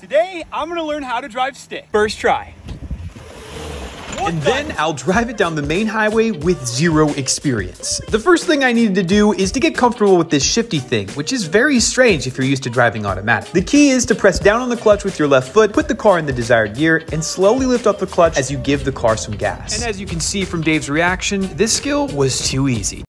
Today, I'm gonna learn how to drive stick. First try. And then I'll drive it down the main highway with zero experience. The first thing I needed to do is to get comfortable with this shifty thing, which is very strange if you're used to driving automatic. The key is to press down on the clutch with your left foot, put the car in the desired gear, and slowly lift up the clutch as you give the car some gas. And as you can see from Dave's reaction, this skill was too easy.